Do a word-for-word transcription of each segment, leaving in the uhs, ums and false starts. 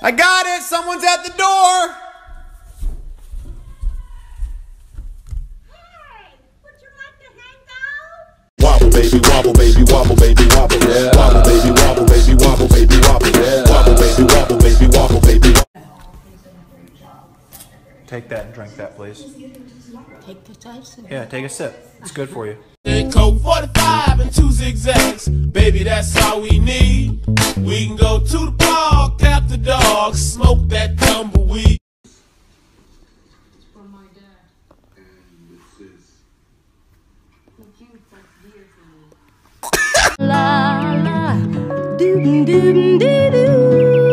I got it! Someone's at the door! Hey, would you like to hang out? Wobble baby, wobble baby, wobble baby, wobble. Yeah. Wobble baby, wobble baby, wobble baby, wobble. Yeah. Wobble baby, wobble baby, wobble baby. Take that and drink that, please. Take the ice. Yeah, take a sip. It's good for you. Coke forty-five and two zigzags. Baby, that's all we need. We can go to the park, tap the dog, smoke that tumbleweed. For my dad. And this is the juice that's dear to me. La la, doo doo doo doo.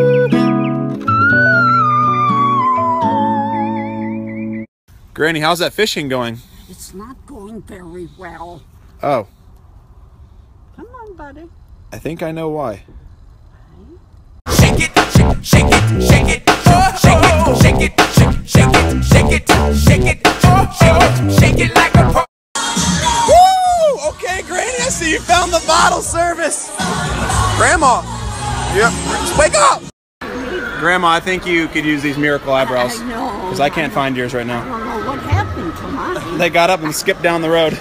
Granny, how's that fishing going? It's not going very well. Oh, Come on, buddy. I think I know why. Shake it, shake, shake it, shake it, shake it, shake it, shake it, shake it, shake it, shake it, shake it like a pro. Woo! Okay, Granny, I see you found the bottle service. Grandma, yep, just wake up. Grandma, I think you could use these miracle eyebrows. I know. Because I can't find yours right I now. don't know what happened to mine. They got up and skipped down the road.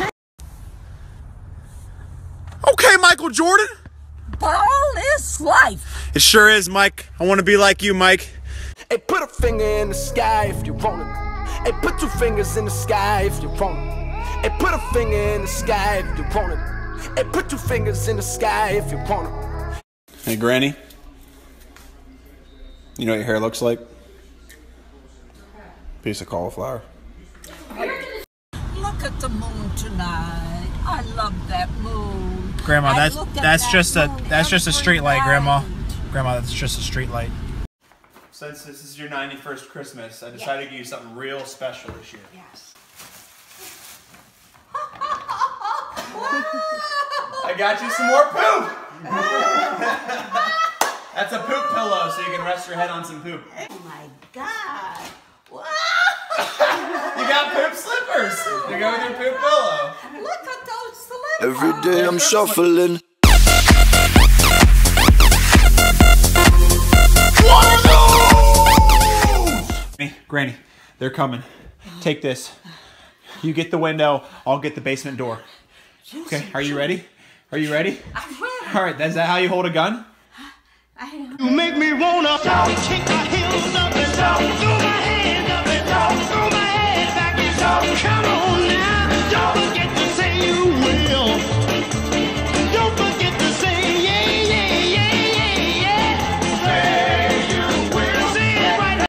Okay, Michael Jordan. Ball is life. It sure is, Mike. I want to be like you, Mike. Hey, put a finger in the sky if you want it. Hey, put two fingers in the sky if you want it. Hey, put a finger in the sky if you want it. Hey, put two fingers in the sky if you want it. Hey, Granny. You know what your hair looks like? Piece of cauliflower. Look at the moon tonight. I love that moon. Grandma, I that's look at that's that just a moon that's just a every street light, Grandma. night. Grandma, that's just a street light. Since this is your ninety-first Christmas, I decided to give you something real special this year. Yes. I got you some more poop! That's a poop pillow, so you can rest your head on some poop. Oh my God. Wow. You got poop slippers to go with your poop pillow. Look at those slippers. Every day I'm shuffling. Hey, Granny, they're coming. Take this. You get the window, I'll get the basement door. Okay, are you ready? Are you ready? I'm ready. All right, is that how you hold a gun? I am. You make me wanna kick